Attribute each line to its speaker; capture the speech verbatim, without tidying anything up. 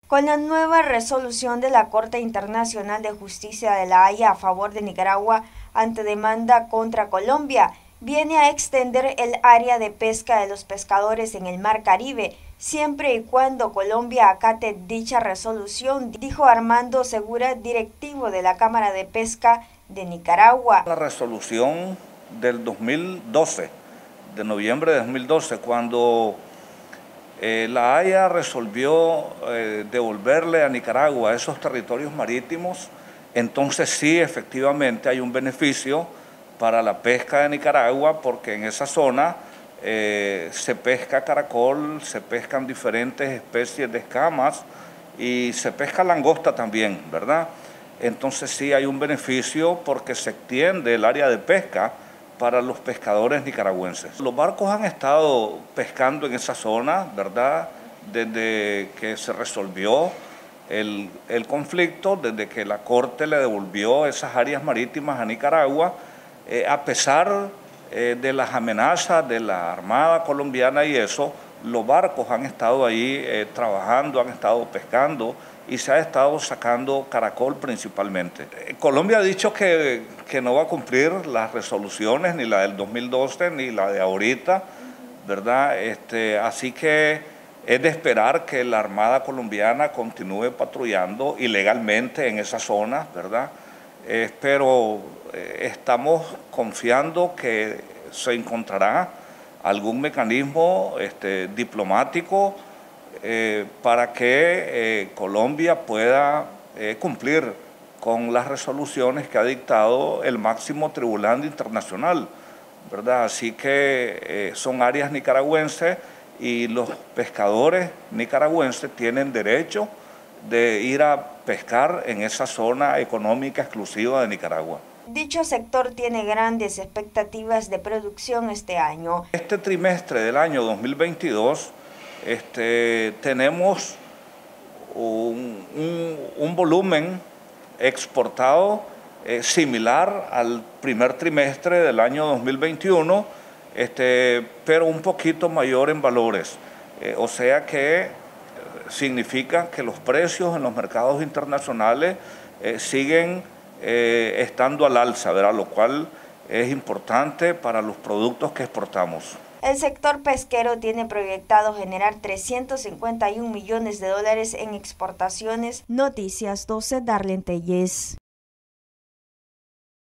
Speaker 1: Con la nueva resolución de la Corte Internacional de Justicia de La Haya a favor de Nicaragua ante demanda contra Colombia, viene a extender el área de pesca de los pescadores en el Mar Caribe, siempre y cuando Colombia acate dicha resolución, dijo Armando Segura, directivo de la Cámara de Pesca de Nicaragua.
Speaker 2: La resolución del dos mil doce, de noviembre de dos mil doce, cuando eh, La Haya resolvió eh, devolverle a Nicaragua esos territorios marítimos, entonces sí, efectivamente hay un beneficio para la pesca de Nicaragua, porque en esa zona eh, se pesca caracol, se pescan diferentes especies de escamas y se pesca langosta también, ¿verdad? Entonces sí hay un beneficio porque se extiende el área de pesca para los pescadores nicaragüenses. Los barcos han estado pescando en esa zona, ¿verdad? Desde que se resolvió el, el conflicto, desde que la Corte le devolvió esas áreas marítimas a Nicaragua, eh, a pesar eh, de las amenazas de la Armada colombiana y eso, los barcos han estado ahí eh, trabajando, han estado pescando y se ha estado sacando caracol principalmente. Eh, Colombia ha dicho que, que no va a cumplir las resoluciones, ni la del dos mil doce, ni la de ahorita, ¿verdad? Este, así que es de esperar que la Armada colombiana continúe patrullando ilegalmente en esa zona, ¿verdad? Eh, pero eh, estamos confiando que se encontrará algún mecanismo este, diplomático eh, para que eh, Colombia pueda eh, cumplir con las resoluciones que ha dictado el máximo tribunal internacional, ¿verdad? Así que eh, son áreas nicaragüenses y los pescadores nicaragüenses tienen derecho de ir a pescar en esa zona económica exclusiva de Nicaragua.
Speaker 1: Dicho sector tiene grandes expectativas de producción este año.
Speaker 2: Este trimestre del año dos mil veintidós este, tenemos un, un, un volumen exportado eh, similar al primer trimestre del año dos mil veintiuno, este, pero un poquito mayor en valores. Eh, o sea que significa que los precios en los mercados internacionales eh, siguen eh, estando al alza, ¿verdad? Lo cual es importante para los productos que exportamos.
Speaker 1: El sector pesquero tiene proyectado generar trescientos cincuenta y un millones de dólares en exportaciones. Noticias doce, Darlene Tellez.